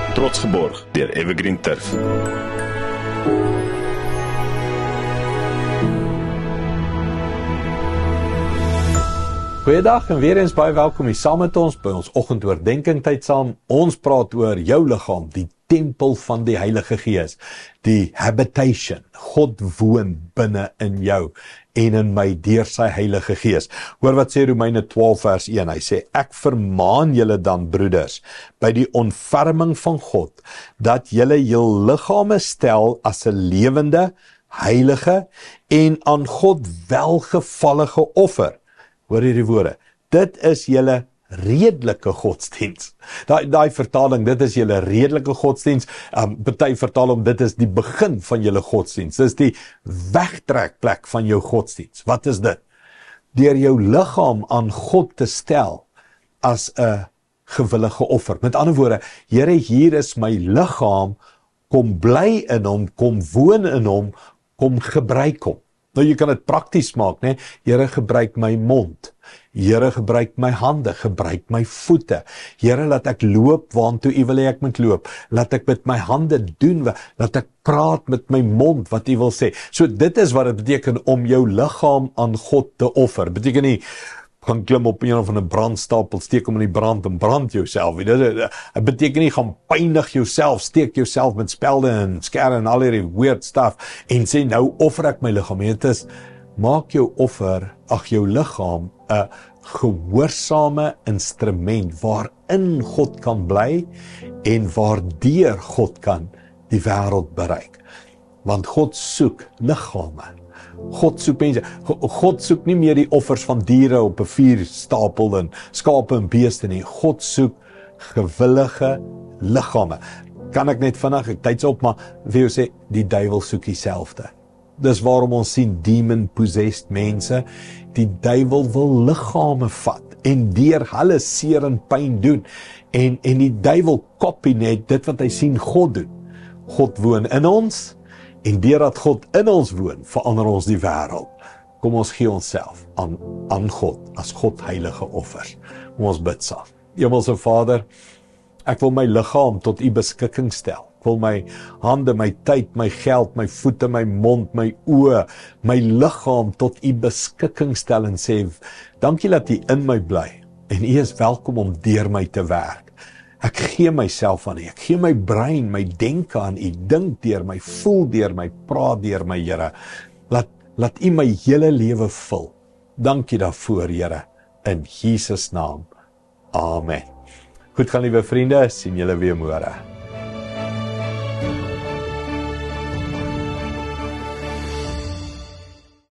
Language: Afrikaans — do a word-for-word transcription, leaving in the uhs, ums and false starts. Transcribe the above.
Trots geborg deur Evergreen Turf. Goeiedag en weer eens baie welkom hier saam met ons by ons oggendoordenkings tyd saam. Ons praat oor jou liggaam, die tempel van die Heilige Gees, die habitation. God woon binne in jou en in my deur sy Heilige Gees. Hoor wat sê Romeine twaalf vers een. Hy sê, ek vermaan julle dan broeders, by die ontferming van God, dat julle jul liggame stel as 'n lewende, heilige en aan God welgevallige offer. Hoor hierdie woorde, dit is julle redelike godsdiens. Daai daai vertaling, dit is julle redelike godsdiens. Um, party vertaal om dit is die begin van julle godsdiens. Dit is die wegtrekplek van jou godsdiens. Wat is dit? Deur jou liggaam aan God te stel as 'n gewillige offer. Met ander woorde, Here, hier is my liggaam, kom bly in hom, kom woon in hom, kom gebruik hom. Nou, jy kan dit prakties maak, né? Here, gebruik my mond. Here, gebruik my hande, gebruik my voete. Here, laat ek loop waantoe U wil hê ek moet loop. Laat ek met my hande doen, laat ek praat met my mond wat U wil sê. So dit is wat dit beteken om jou liggaam aan God te offer. Beteken nie gaan klim op een of 'n brandstapel, steek hom in die brand en brand jouself. Dit, dit, dit beteken nie gaan pynig jouself, steek jouself met spelde en skere en al hierdie weird stuff en sê nou offer ek my liggaam. Dit is maak jou offer, ag jou liggaam 'n gehoorsame instrument waarin God kan bly en waardeur God kan die wêreld bereik. Want God soek liggame. God soek mense. God soek nie meer die offers van diere op 'n vuurstapel en skape en beeste nie. God soek gewillige liggame. Kan ek net vinnig, ek tyds op, maar wie sê die duiwel soek dieselfde. Dis waarom ons sien demon-possessed mense. Die duiwel wil liggame vat en deur hulle seer en pyn doen. En en die duiwel kopie net dit wat hy sien God doen. God woon in ons en deurdat God in ons woon, verander ons die wêreld. Kom ons gee onsself aan aan God as God heilige offers. Kom ons bid saam. Hemelse Vader, ek wil my liggaam tot U beskikking stel. Ek wil my hande, my tyd, my geld, my voete, my mond, my oë, my liggaam tot U beskikking stel en sê, dankie dat U in my bly en U is welkom om deur my te werk. Ek gee myself aan U, ek gee my brein, my denke aan U, dink deur my, voel deur my, praat deur my, Here. Laat, laat U my hele lewe vul. Dankie daarvoor, Here, in Jesus naam. Amen. Goed gaan, liewe vriende, sien julle weer môre.